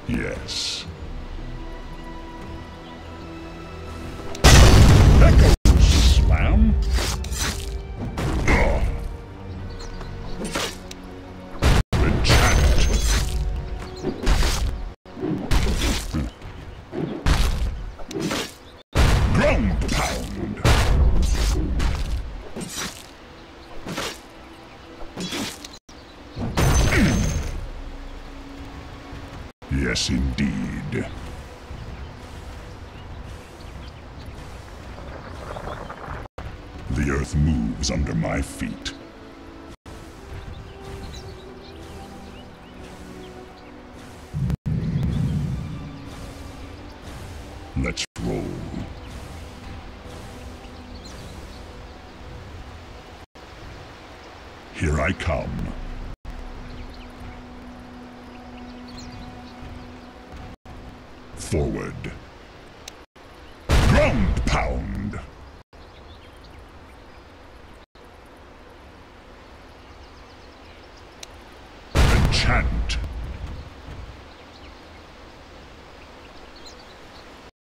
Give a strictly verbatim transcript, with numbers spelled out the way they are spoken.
Yes. Echo slam. Ugh. Enchant. Ground pound. Yes, indeed. The earth moves under my feet. Let's roll. Here I come. Forward. Ground pound. Enchant.